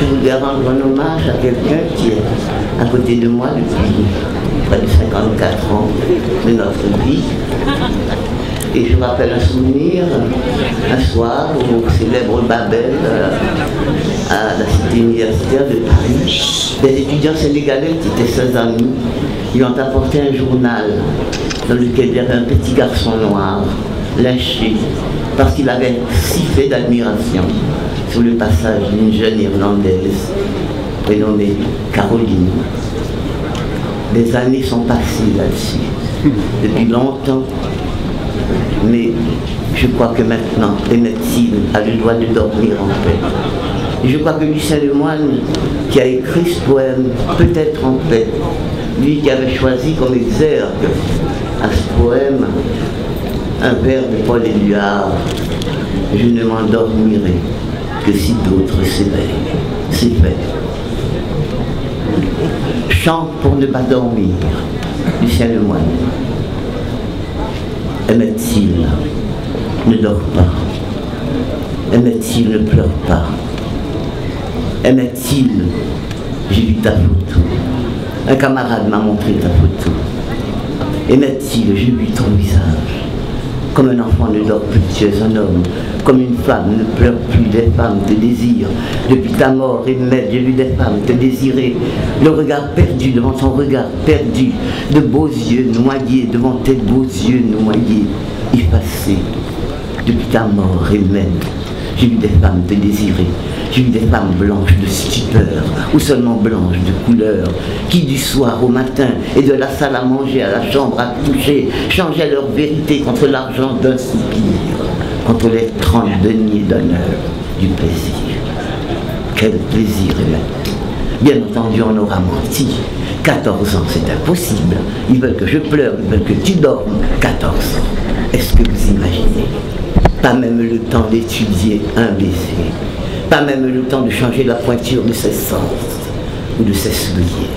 voulais rendre un hommage à quelqu'un qui est à côté de moi depuis près de 54 ans de notre vie. Et je me rappelle un souvenir, un soir au célèbre Babel, à la cité universitaire de Paris, des étudiants sénégalais qui étaient ses amis, lui ont apporté un journal dans lequel il y avait un petit garçon noir, lynché, parce qu'il avait sifflé d'admiration sur le passage d'une jeune Irlandaise prénommée Caroline. Des années sont passées là-dessus, depuis longtemps, mais je crois que maintenant, Emmett Till a le droit de dormir en paix. Et je crois que Lucien Lemoine, qui a écrit ce poème, peut-être en paix, lui qui avait choisi comme exergue à ce poème un vers de Paul Éluard, je ne m'endormirai que si d'autres s'éveillent. C'est fait. Chant pour ne pas dormir, Lucien Lemoine. Emmett Till ne dort pas. Emmett Till ne pleure pas. Emmett Till, j'ai vu ta photo. Un camarade m'a montré ta photo. Emmett Till, j'ai vu ton visage. Comme un enfant ne dort plus, tu es un homme. Comme une femme ne pleure plus, des femmes te désirent. Depuis ta mort, Emmett, j'ai vu des femmes te désirer. Le regard perdu devant ton regard perdu. De beaux yeux noyés devant tes beaux yeux noyés, effacés. Depuis ta mort, Emmett, j'ai vu des femmes te désirer. J'ai vu des femmes blanches de stupeur, ou seulement blanches de couleur, qui du soir au matin et de la salle à manger à la chambre à coucher changeaient leur vérité contre l'argent d'un soupir, contre les 30 deniers d'honneur du plaisir. Quel plaisir, Emmett. Bien entendu, on aura menti. 14 ans, c'est impossible. Ils veulent que je pleure, ils veulent que tu dormes. 14 ans. Est-ce que vous imaginez? Pas même le temps d'étudier un baiser. Pas même le temps de changer la pointure de ses sens ou de ses souliers.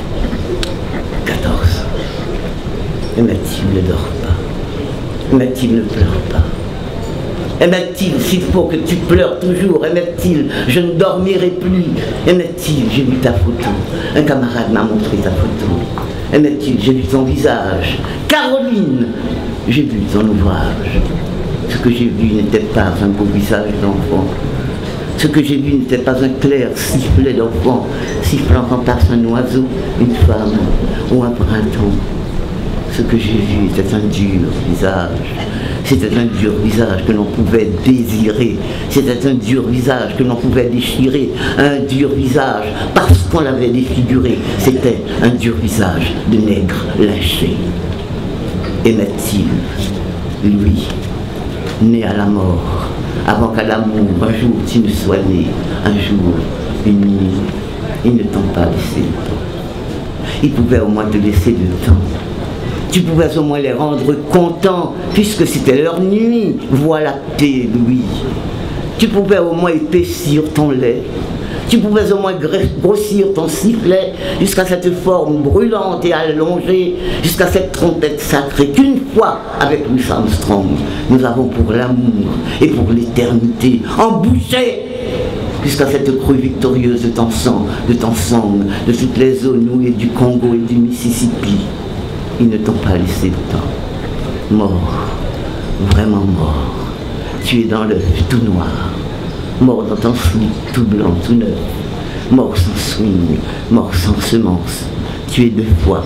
14 ans. Emmett Till ne dort pas. Emmett Till ne pleure pas. Emmett Till, s'il faut que tu pleures toujours. Emmett Till, je ne dormirai plus. Emmett Till, j'ai vu ta photo. Un camarade m'a montré ta photo. Emmett Till, j'ai vu ton visage. Caroline, j'ai vu ton ouvrage. Ce que j'ai vu n'était pas un beau visage d'enfant. Ce que j'ai vu n'était pas un clair sifflet d'enfant, sifflant quand passe un oiseau, une femme ou un printemps. Ce que j'ai vu était un dur visage. C'était un dur visage que l'on pouvait désirer. C'était un dur visage que l'on pouvait déchirer. Un dur visage parce qu'on l'avait défiguré. C'était un dur visage de nègre lynché. Emmett Till, lui, né à la mort, avant qu'à l'amour, un jour tu ne sois né, un jour, une nuit, ils ne t'ont pas laissé le temps. Ils pouvaient au moins te laisser le temps. Tu pouvais au moins les rendre contents, puisque c'était leur nuit. Voilà tes Louis. Tu pouvais au moins épaissir ton lait. Tu pouvais au moins grossir ton sifflet jusqu'à cette forme brûlante et allongée, jusqu'à cette trompette sacrée qu'une fois, avec Louis Armstrong, nous avons pour l'amour et pour l'éternité embouché jusqu'à cette crue victorieuse de ton sang, de toutes les eaux nouées du Congo et du Mississippi. Ils ne t'ont pas laissé le temps. Mort, vraiment mort. Tu es dans l'œuf tout noir. Mort dans ton slip tout blanc, tout neuf. Mort sans swing, mort sans semence. Tu es deux fois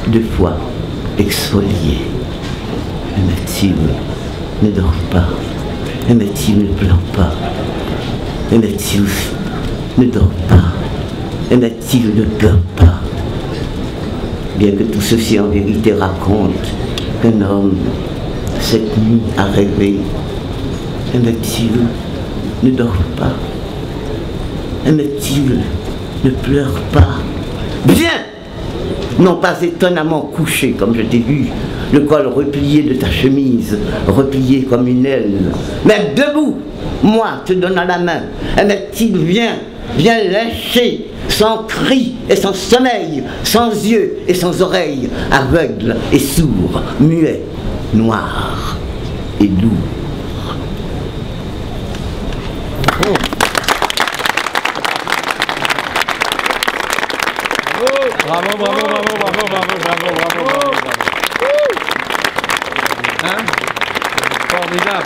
exfolié. Emmett Till ne dort pas. Emmett Till ne pleure pas. Emmett Till ne dort pas. Emmett Till ne pleure pas. Bien que tout ceci en vérité raconte qu'un homme, cette nuit, a rêvé. Emmett Till ne dort pas. Emmett Till ne pleure pas. Bien! Non pas étonnamment couché comme je t'ai vu, le col replié de ta chemise, replié comme une aile, mais debout, moi te donnant la main. Emmett Till viens lyncher, sans cri et sans sommeil, sans yeux et sans oreilles, aveugle et sourd, muet, noir et lourd. Oh. Bravo, bravo, bravo, bravo, bravo, bravo, bravo, bravo, bravo. Hein? Formidable.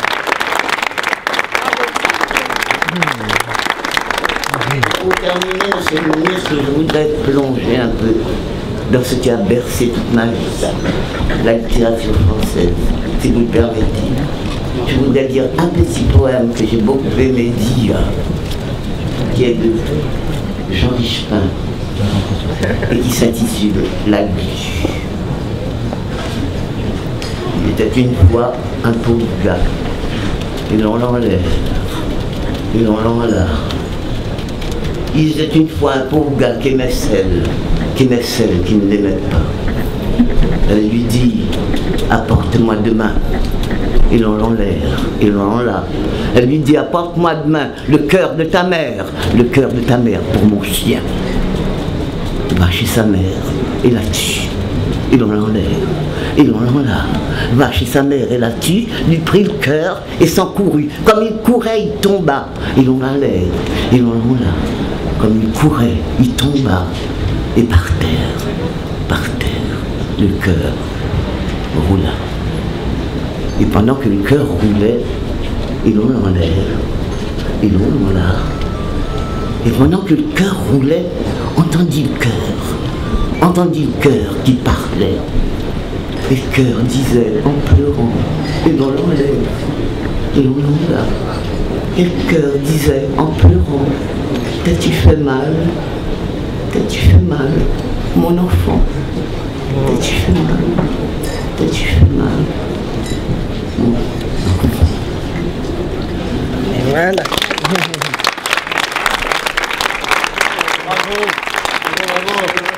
Pour terminer, monsieur le ministre, je voudrais plonger un peu dans ce qui a bercé toute ma vie, la littérature française, si vous le permettez. Je voudrais dire un petit poème que j'ai beaucoup aimé dire, qui est de Jean Richepin, et qui s'intitule La Glu. Il était une fois un pauvre gars, et l'on l'enlève, et l'on l'enlève. Il était une fois un pauvre gars qui aimait celle qui ne l'aimait pas. Elle lui dit, apporte-moi demain. Et l'on l'enlève, et l'on l'enlève. Elle lui dit, apporte-moi demain le cœur de ta mère pour mon chien. Il va chez sa mère, et la tue. Et l'on l'enlève, et l'on l'enlève. Va chez sa mère, et la tue, lui prit le cœur et s'encourut. Comme il courait, il tomba. Et l'on l'enlève, et l'on l'enlève. Comme il courait, il tomba. Et par terre, le cœur roula. Et pendant que le cœur roulait, et l'on l'enlève, et l'on l'enlève. Et pendant que le cœur roulait, entendit le cœur qui parlait. Et le cœur disait en pleurant, et l'on l'enlève, et l'on l'enlève. Et le cœur disait en pleurant, t'as-tu fait mal? T'as-tu fait mal, mon enfant? T'as-tu fait mal? T'as-tu fait mal? Mon enfant. Et voilà. Bravo. Bravo.